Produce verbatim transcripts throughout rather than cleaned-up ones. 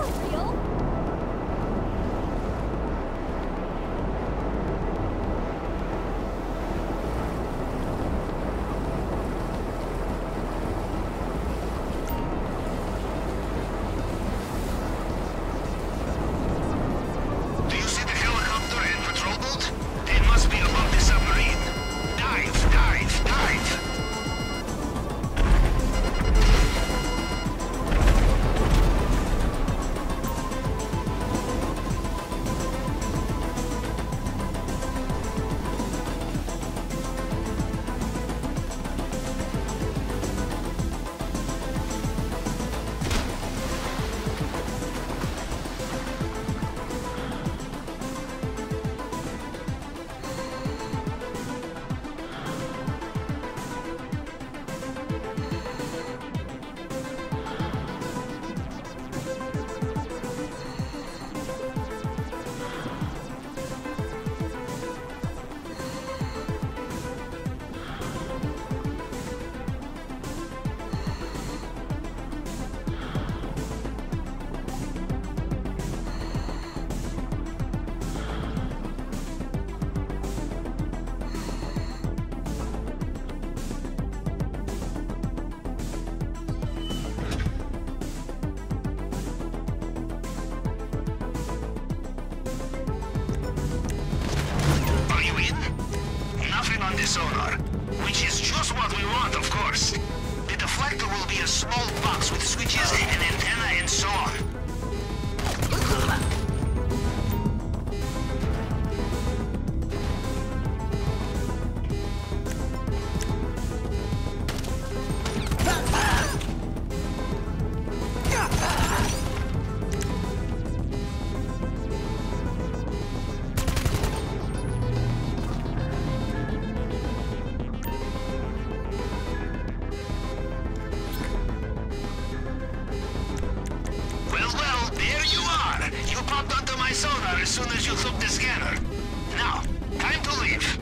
sonar, which is just what we want, of course. The deflector will be a small box with switches, an antenna, and so on. As soon as you took the scanner. Now, time to leave.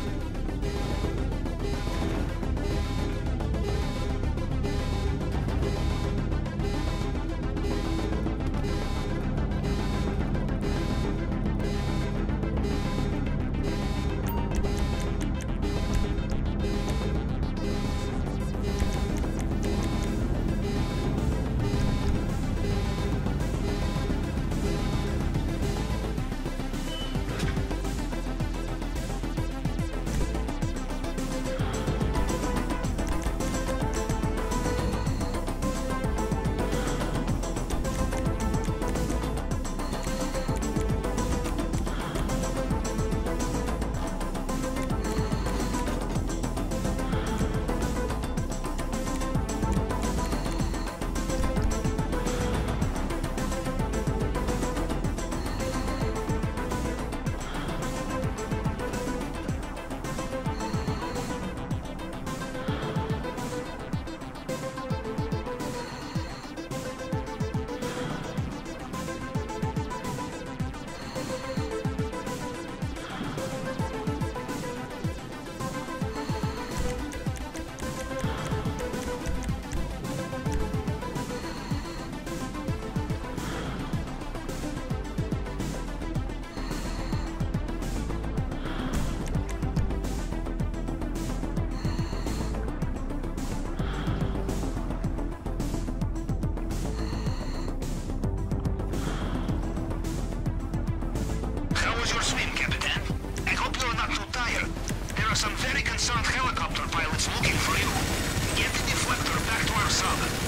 Some very concerned helicopter pilots looking for you. Get the deflector back to our sub.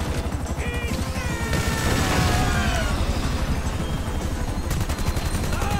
Ah!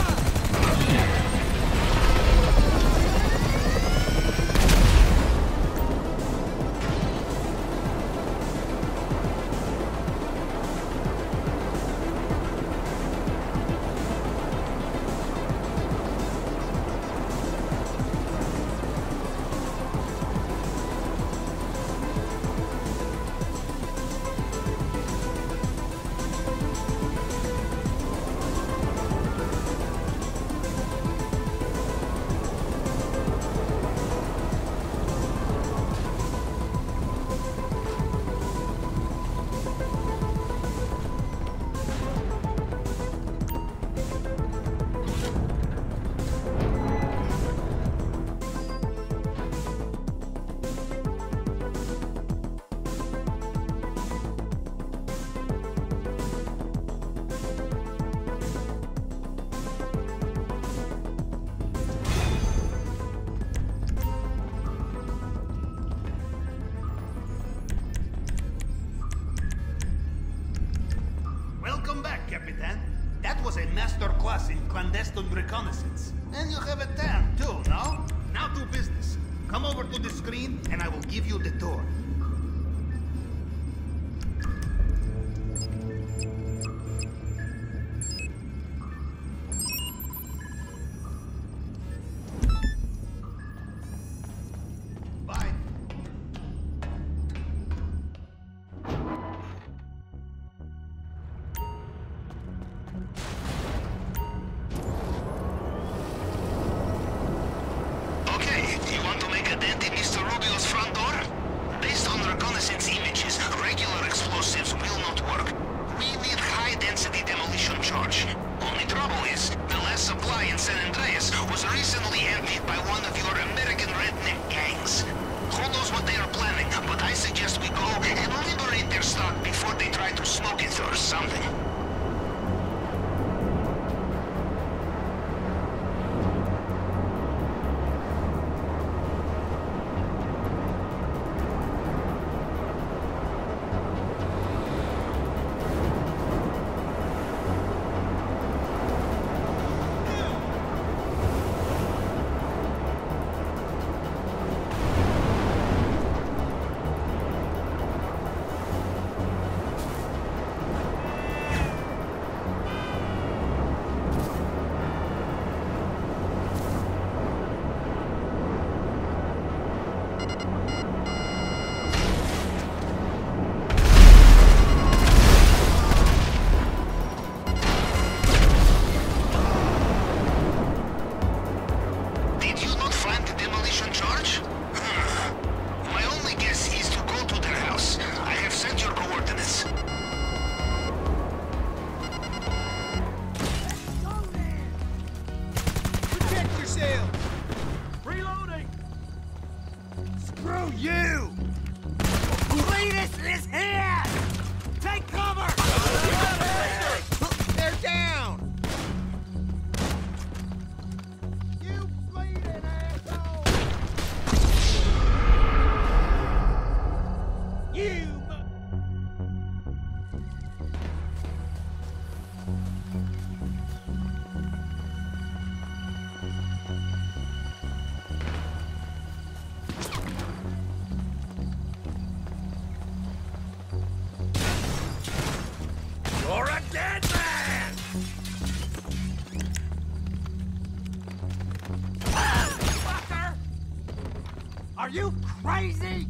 a master class in clandestine reconnaissance. And you have a tan, too, no? Now do business. Come over to the screen, and I will give you the tour. Are you crazy?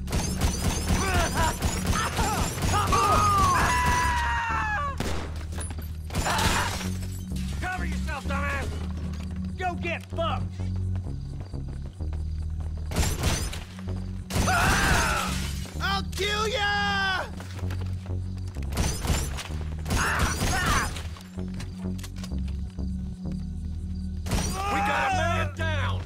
Cover yourself, dumbass! Go get fucked! I'll kill ya! We got a man down!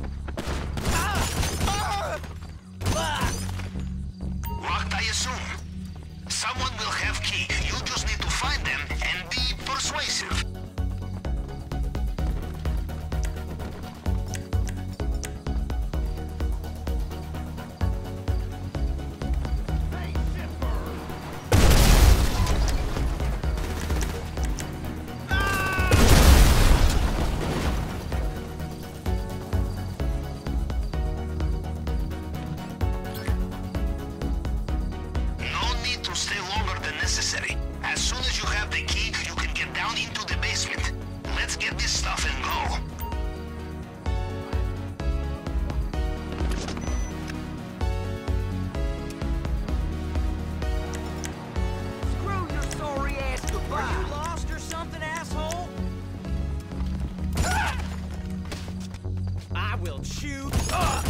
Locked, I assume? Someone will have key. You just need to find them and be persuasive. Necessary. As soon as you have the key, you can get down into the basement. Let's get this stuff and go. Screw your sorry ass goodbye! Are you lost or something, asshole? I will chew. Uh.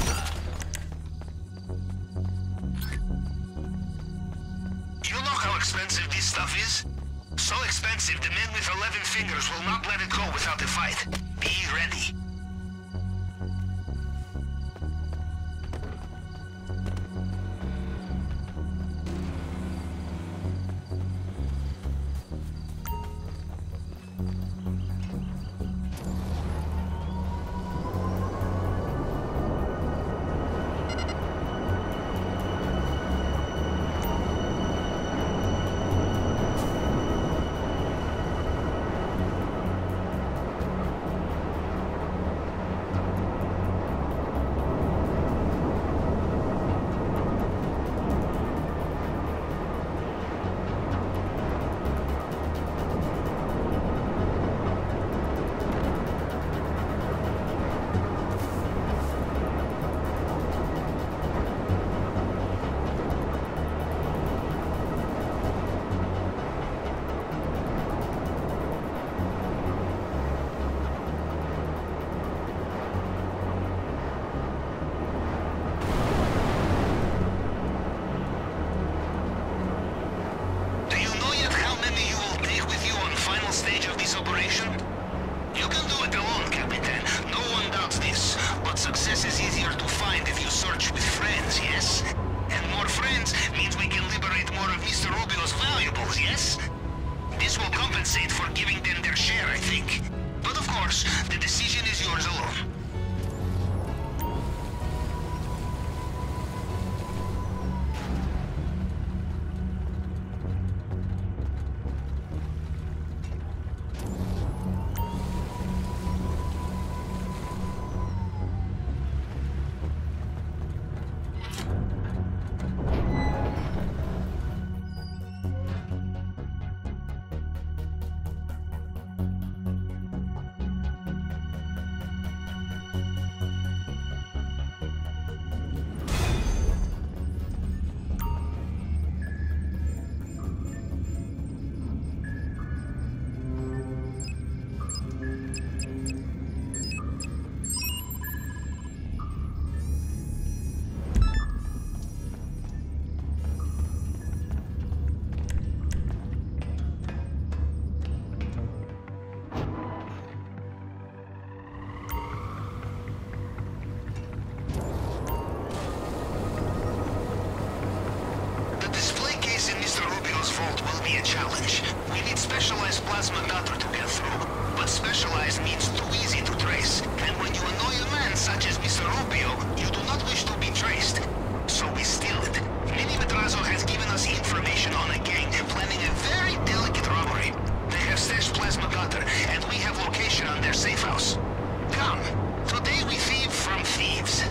How expensive this stuff is? So expensive, the men with eleven fingers will not let it go without a fight. Be ready. this operation? You can do it alone, Capitan. No one doubts this. But success is easier to find if you search with friends, yes? And more friends means we can liberate more of Mister Rubio's valuables, yes? This will compensate for giving them their share, I think. But of course, the decision is yours alone. Will be a challenge. We need specialized plasma cutter to get through. But specialized means too easy to trace. And when you annoy a man such as Mister Rubio, you do not wish to be traced. So we steal it. Mini Madrazo has given us information on a gang planning a very delicate robbery. They have stashed plasma cutter, and we have location on their safe house. Come, today we thieve from thieves.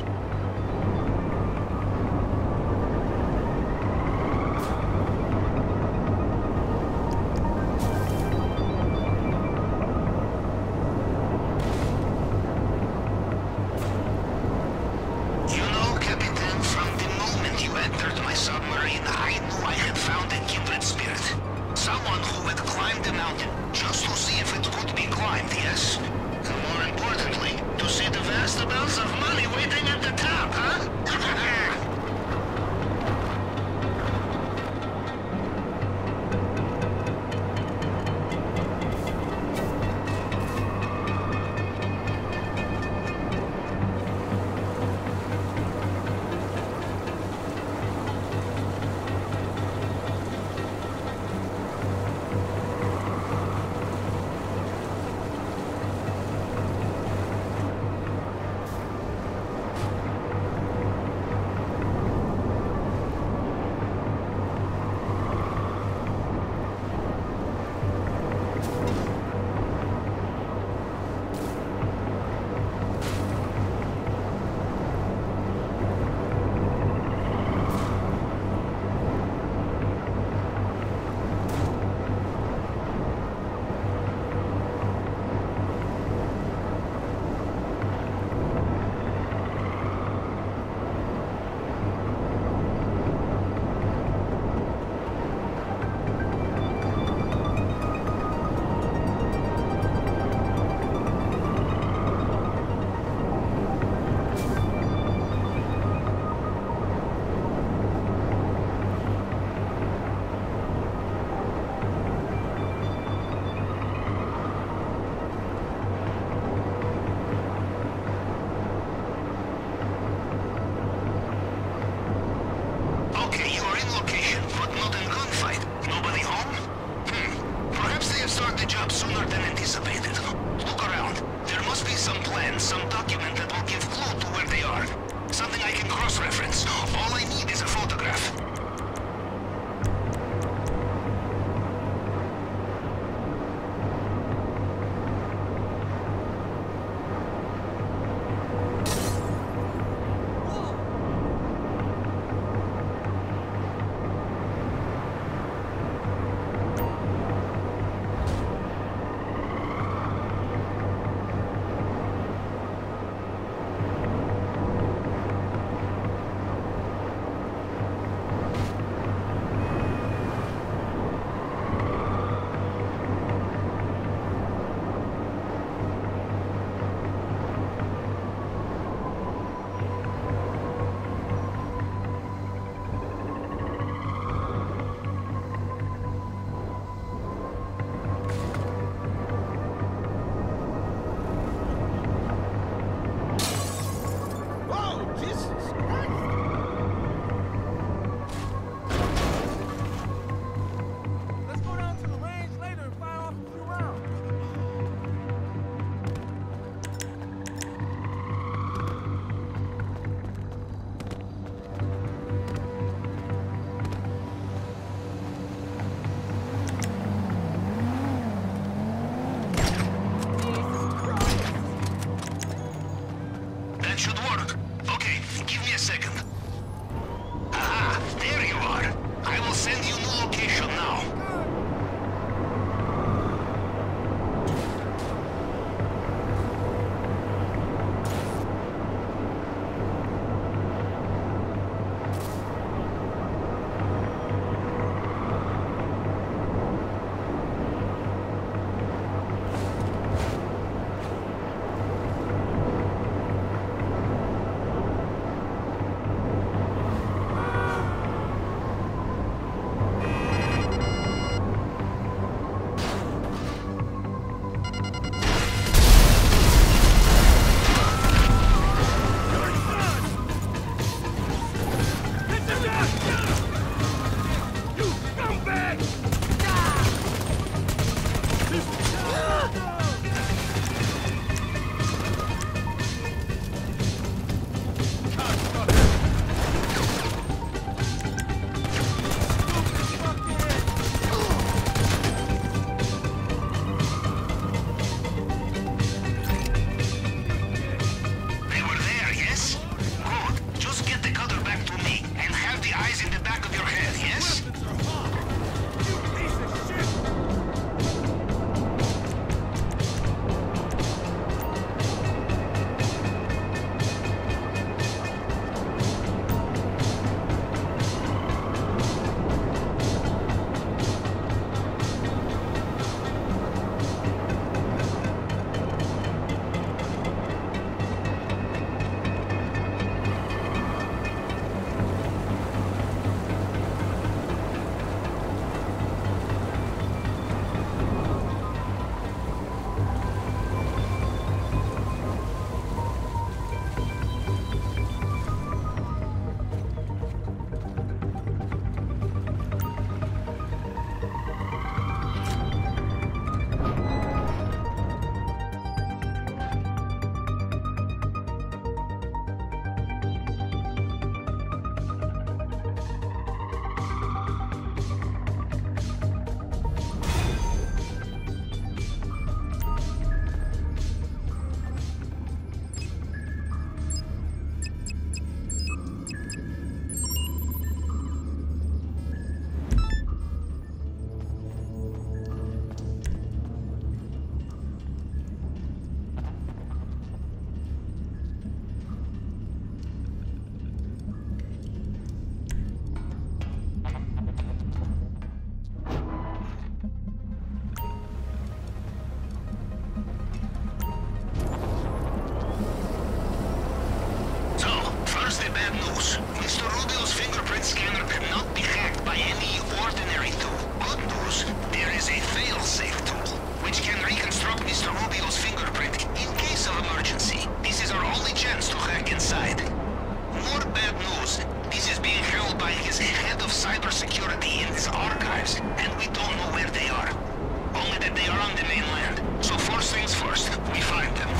cybersecurity in these archives, and we don't know where they are. Only that they are on the mainland. So first things first, we find them.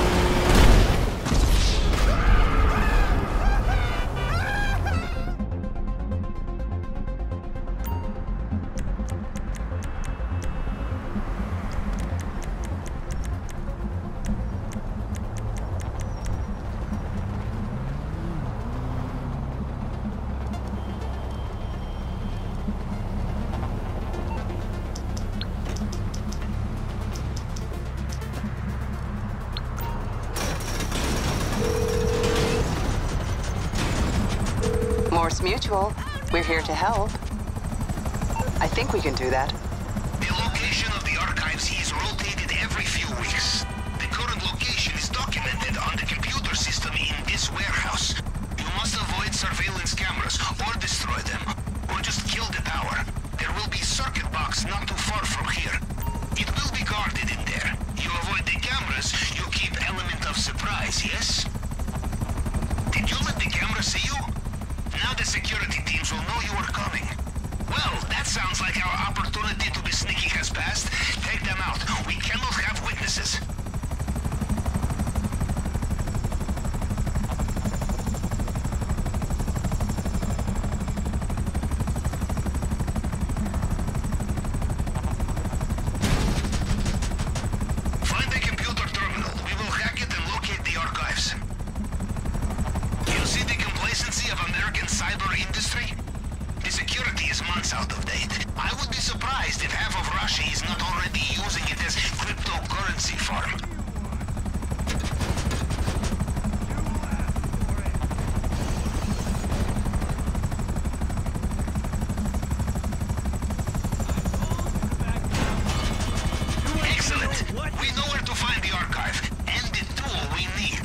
Morse Mutual, we're here to help. I think we can do that. The location of the archives is rotated every few weeks. The current location is documented on the computer system in this warehouse. You must avoid surveillance cameras, or destroy them, or just kill the tower. There will be circuit box not too far from here. It will be guarded in there. You avoid the cameras, you keep element of surprise, yes? Did you let the camera see you? Now the security teams will know you are coming. Well, that sounds like our opportunity to be sneaky has passed. Take them out. We cannot have witnesses. Find the computer terminal. We will hack it and locate the archives. You see the complacency of American cyber industry? The security is months out of date. I would be surprised if half of Russia is not already using it as cryptocurrency farm. Excellent! We know where to find the archive, and the tool we need.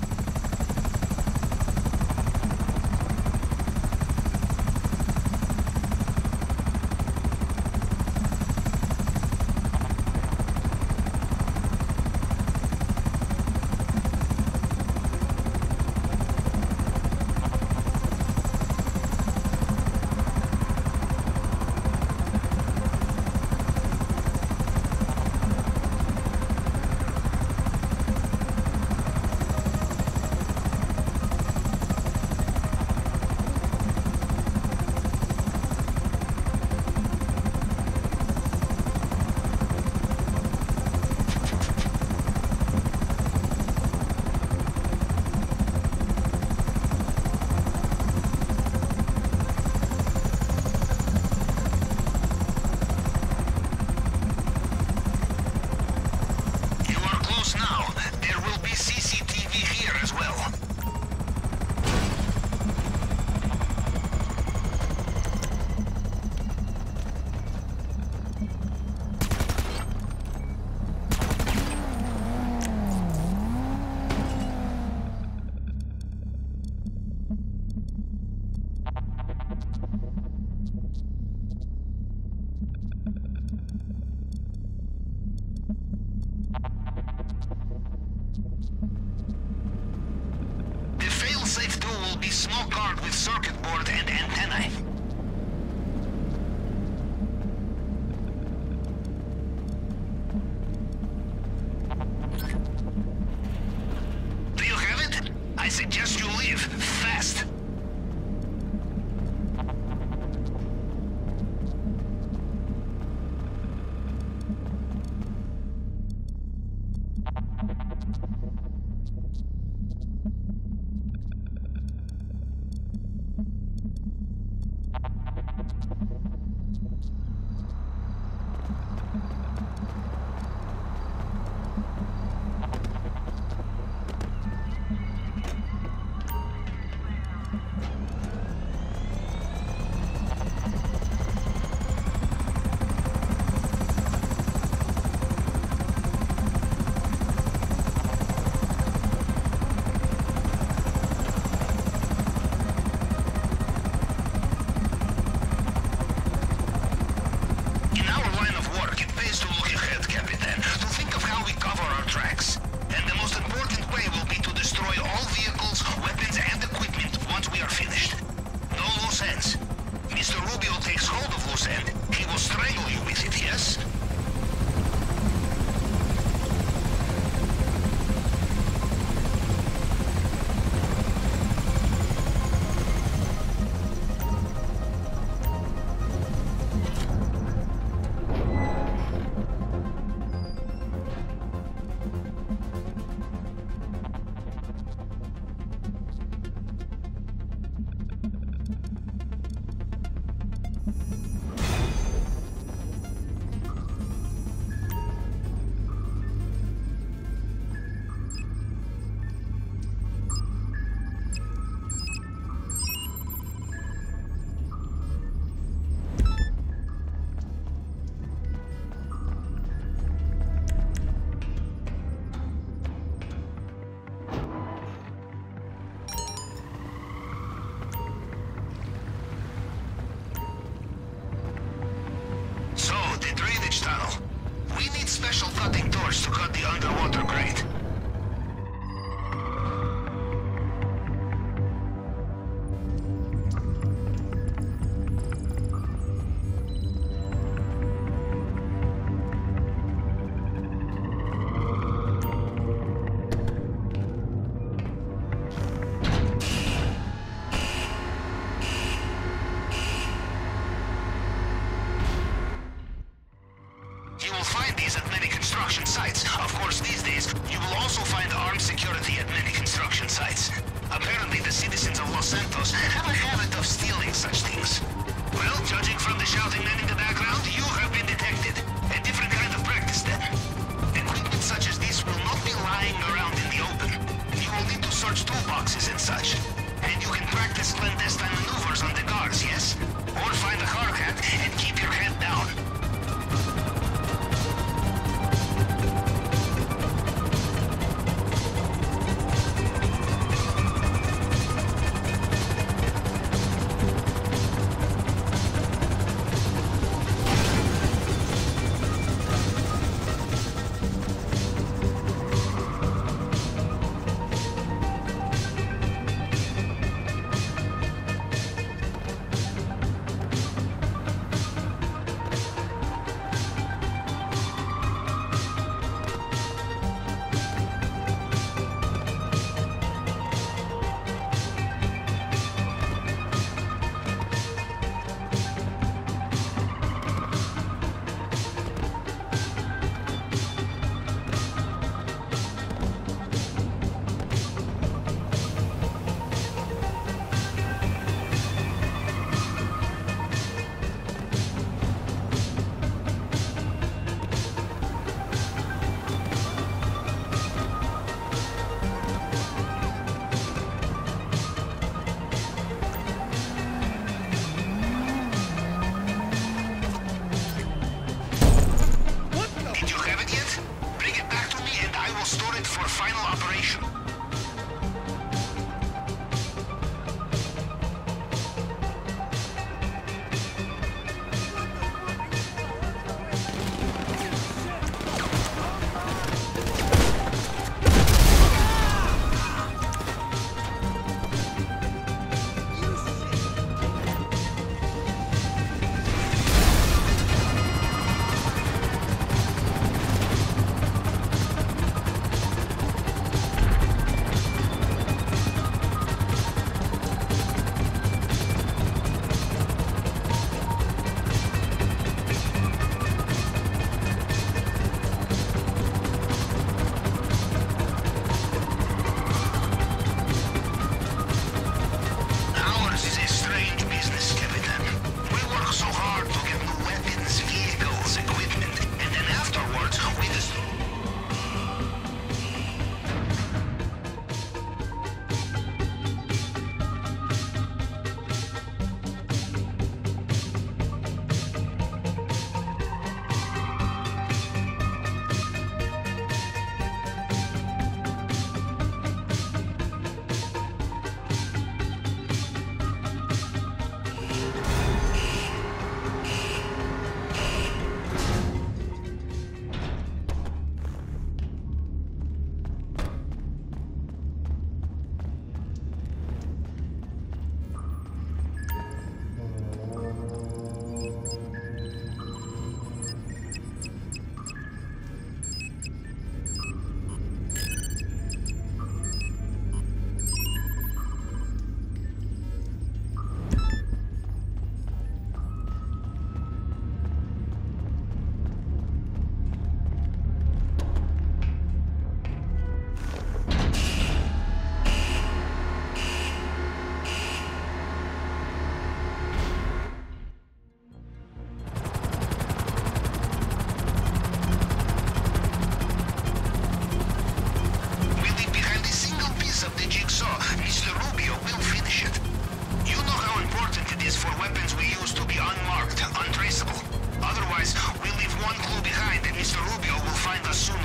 Safe tool will be small card with circuit board and antennae. Do you have it? I suggest you leave fast. loose end, he will strangle you with it, yes? Special cutting doors to cut the underwater grate. You will find these at many construction sites. Of course, these days, you will also find armed security at many construction sites. Apparently, the citizens of Los Santos have a habit of stealing such things. Well, judging from the shouting men in the background, you have been detected. A different kind of practice, then. Equipment such as this will not be lying around in the open. You will need to search toolboxes and such. And you can practice clandestine maneuvers on the guards, yes? Or find a hard hat and keep your head down.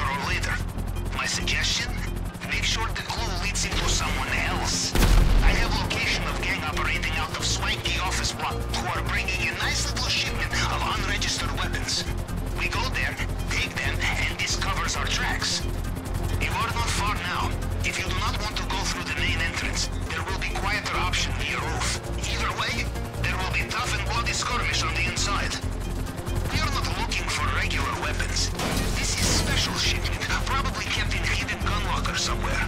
sooner or later. My suggestion? Make sure the clue leads into someone else. I have location of gang operating out of swanky office block who are bringing a nice little shipment of unregistered weapons. We go there, take them, and this covers our tracks. You are not far now. If you do not want to go through the main entrance, there will be quieter option via roof. Either way, there will be tough and bloody skirmish on the inside. We are not looking for regular weapons. This is special shipment, probably kept in hidden gun locker somewhere.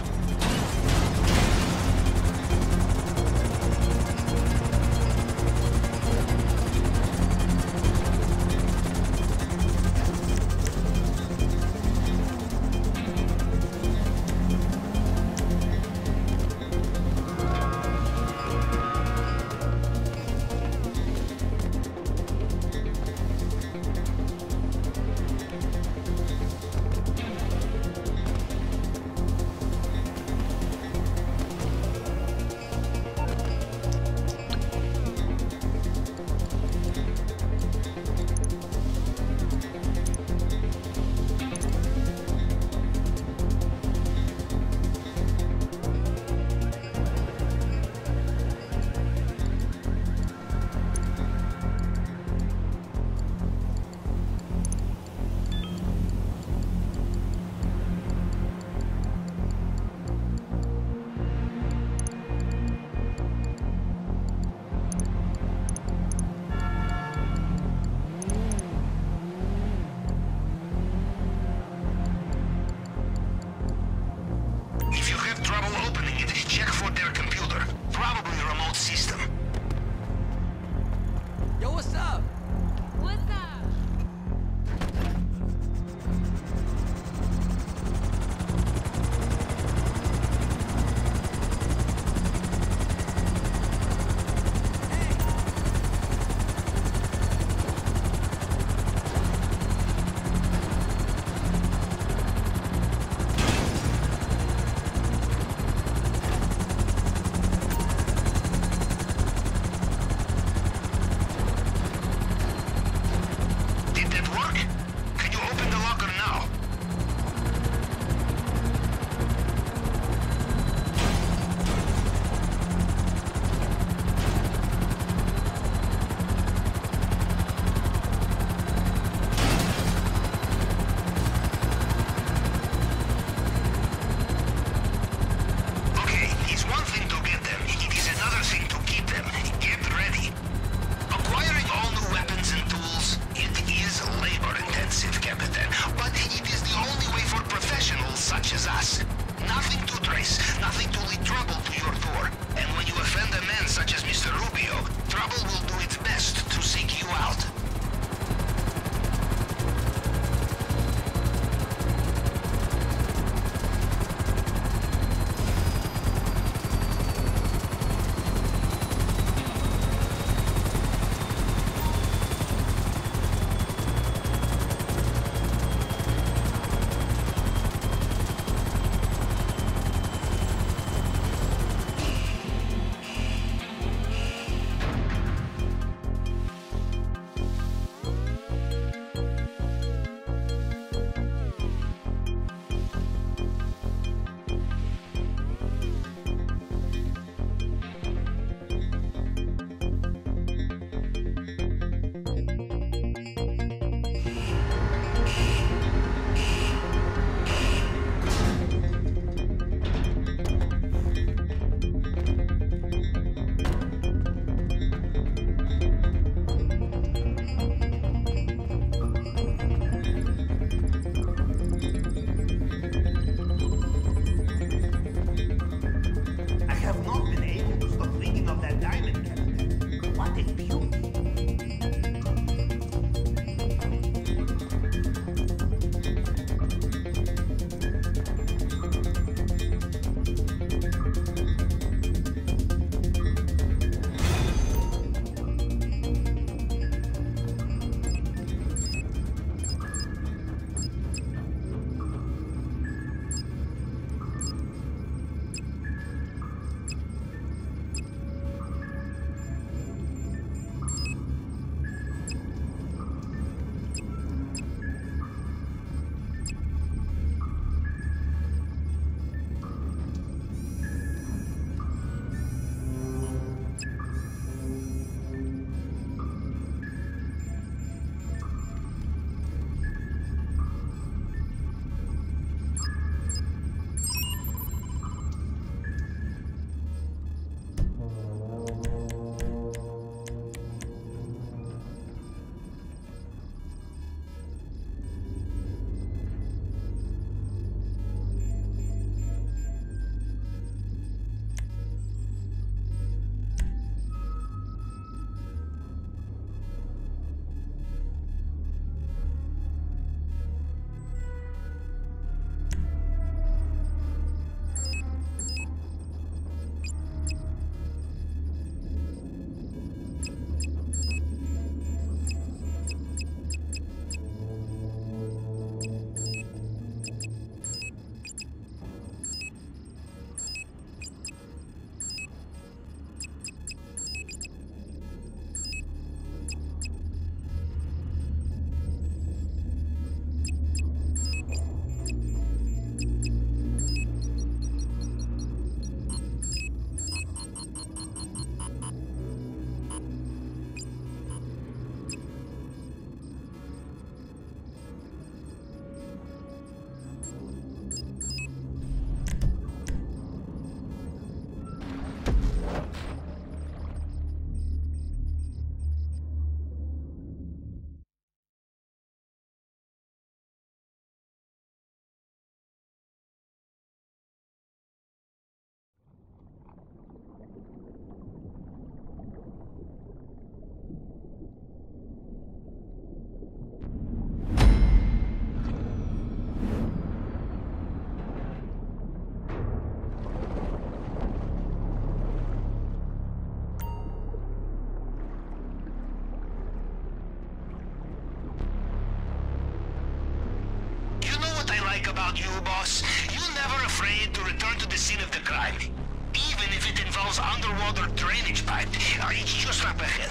like about you, boss? You're never afraid to return to the scene of the crime. Even if it involves underwater drainage pipe. Uh, it's just up ahead.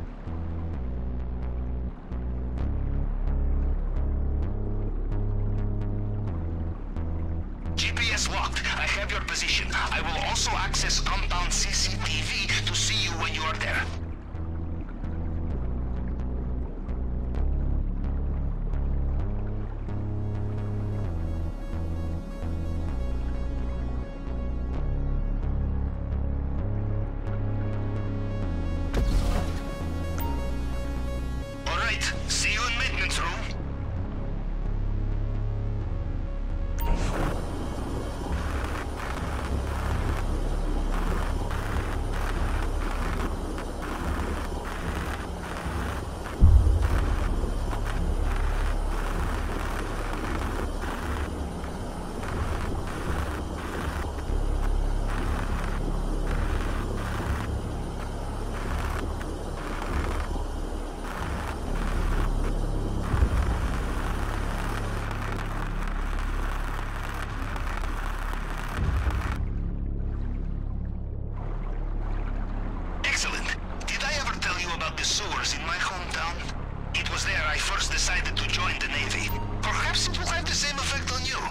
G P S locked. I have your position. I will also access compound C C T V to see you when you are there. See you in maintenance room. The sewers in my hometown. It was there I first decided to join the Navy. Perhaps it will have the same effect on you.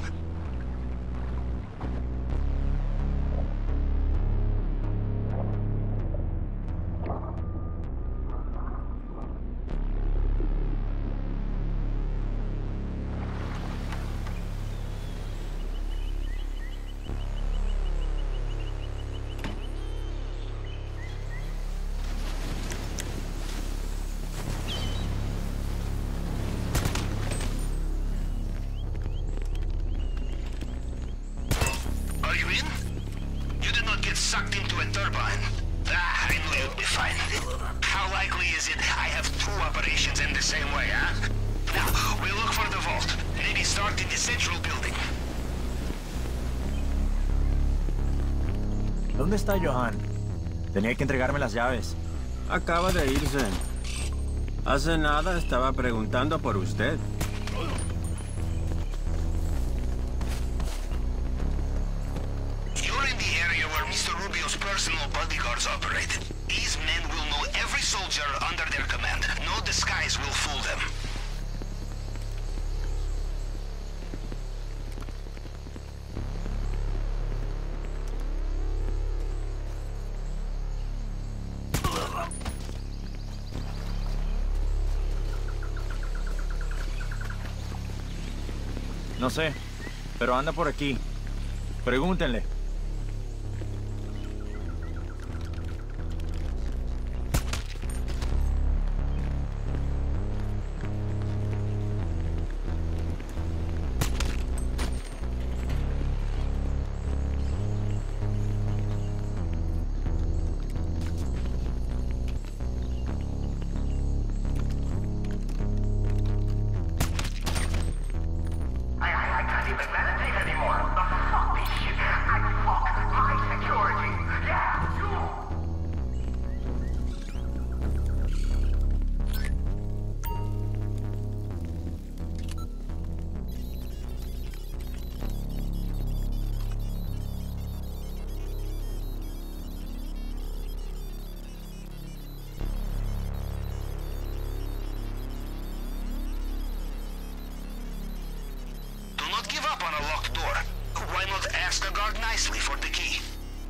Sucked into a turbine. Ah, I knew you'd be fine. How likely is it I have two operations in the same way, huh? Now, we'll look for the vault. Maybe start in the central building. ¿Dónde está Johan? Tenía que entregarme las llaves. Acaba de irse. Hace nada estaba preguntando por usted. Personal bodyguards operate. These men will know every soldier under their command. No disguise will fool them. No sé, pero anda por aquí. Pregúntenle. Give up on a locked door. Why not ask the guard nicely for the key?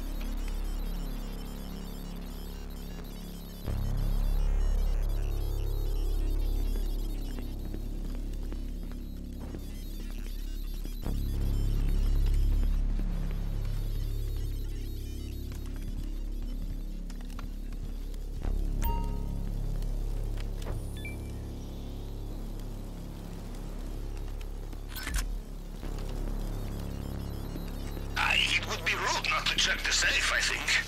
It would be rude not to check the safe, I think.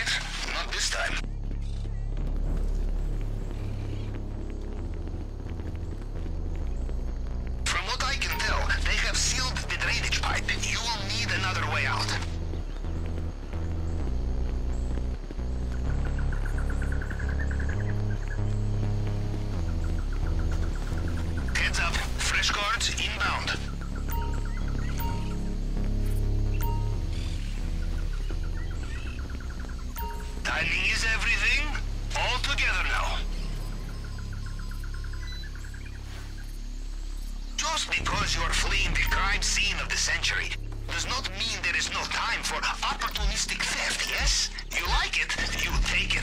right? Not this time. From what I can tell, they have sealed the drainage pipe. You will need another way out. Heads up. Fresh guards inbound. Timing is everything. All together now. Just because you're fleeing the crime scene of the century does not mean there is no time for opportunistic theft, yes? You like it, you take it.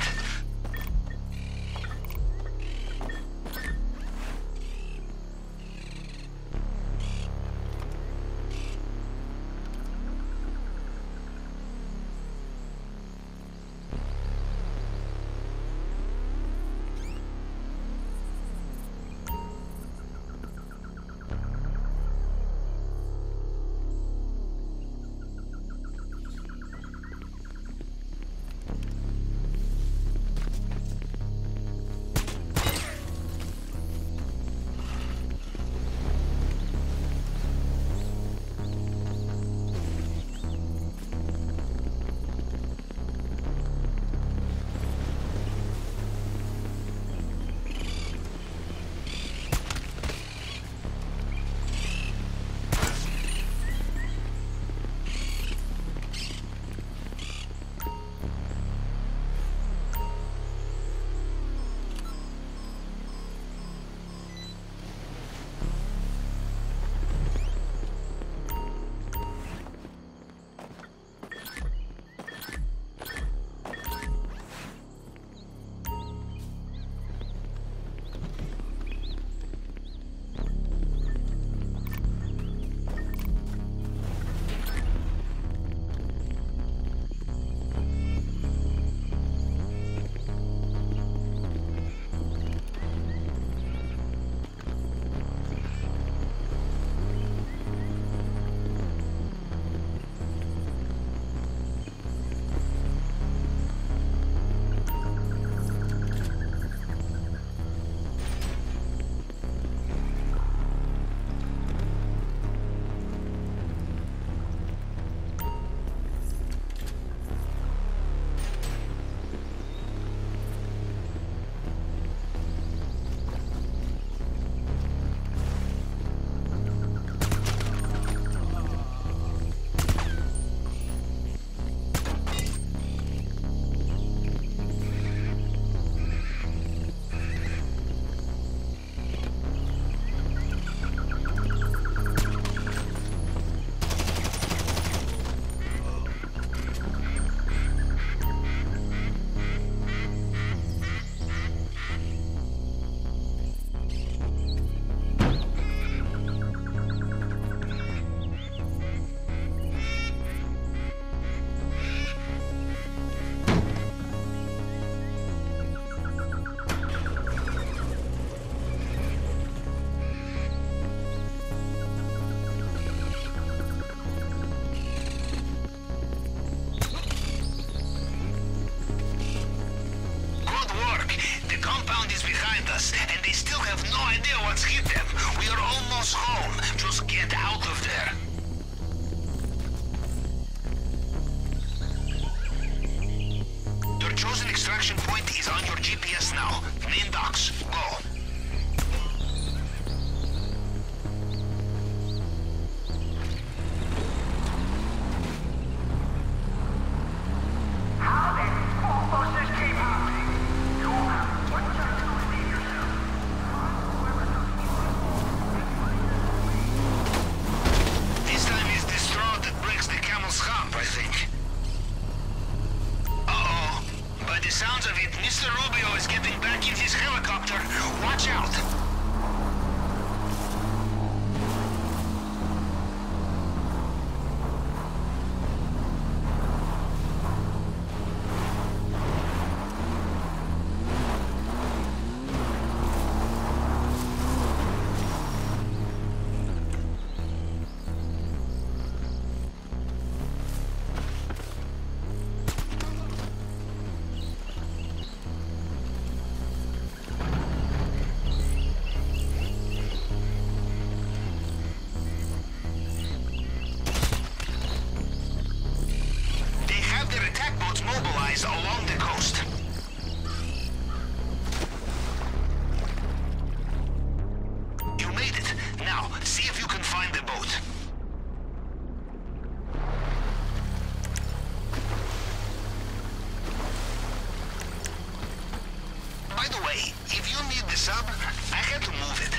sub, I had to move it.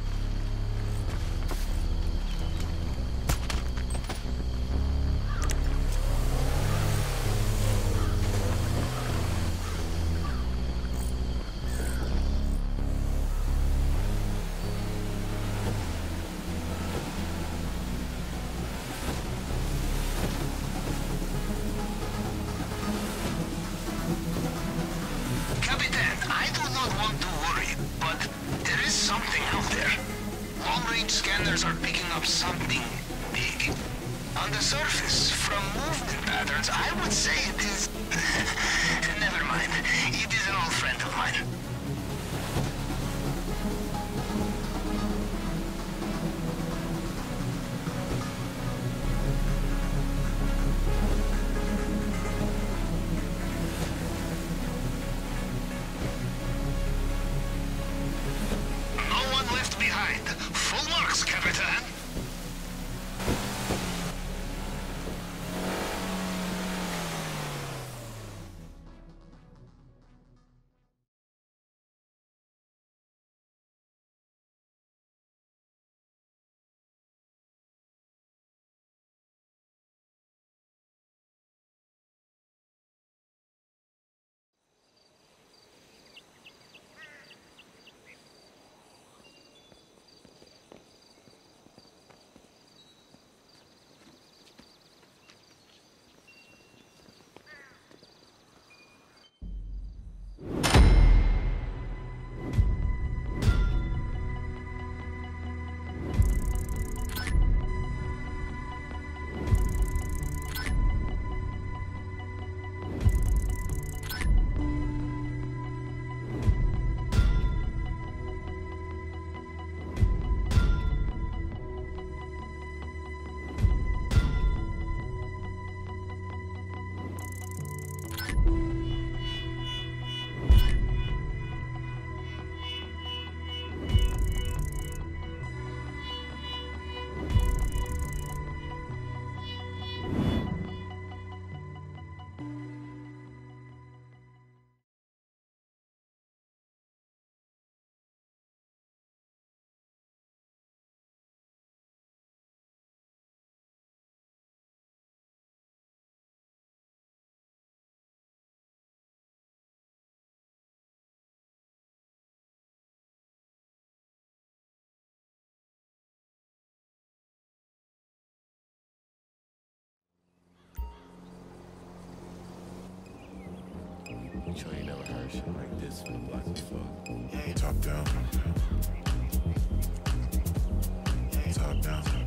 Capitan, I do not want to worry, but there is something out there. Long-range scanners are picking up something big. On the surface, from movement patterns, I would say it is... Never mind. It is an old friend of mine. Behind. Full marks, Capitan. You sure you never heard shit like this from the block before? Top down. Top down.